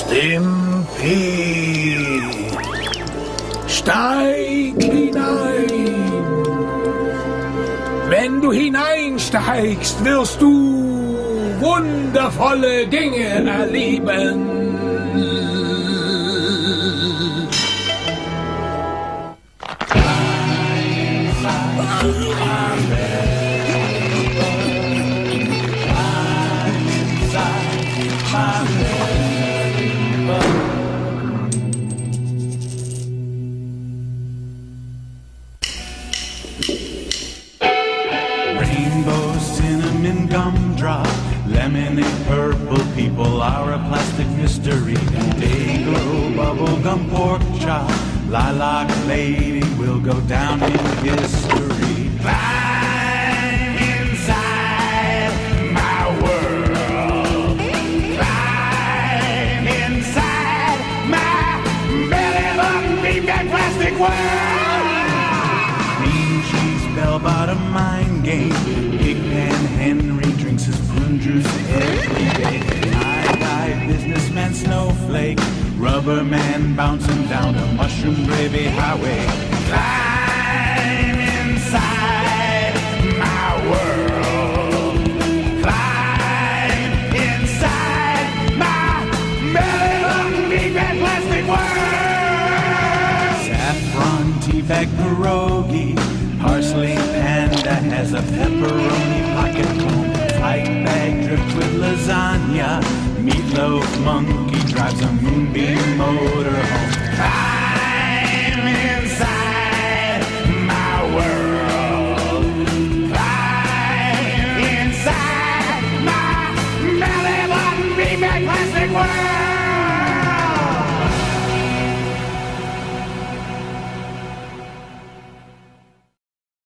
Stimpy, steig hinein. Wenn du hineinsteigst, wirst du wundervolle Dinge erleben. Rainbow, cinnamon, gumdrop, lemon and purple people are a plastic mystery. Day glow, bubblegum, pork chop, lilac lady will go down in history. Climb inside my world. Climb inside my Bellybutton beef and plastic world. Green cheese, bell-bottom mind game. Big Pan Henry drinks his prune juice every day. High-guy businessman snowflake. Rubber man bouncing down a mushroom gravy highway. Climb inside my world. Climb inside my Bellybutton beef and plastic world. Saffron teabag pierogi. Parsley panda has a pepperoni pocket comb. Flight bag dripped with lasagna. Meatloaf monkey drives a moonbeam motorhome. Climb inside my world. Climb inside my Bellybutton beef and plastic world.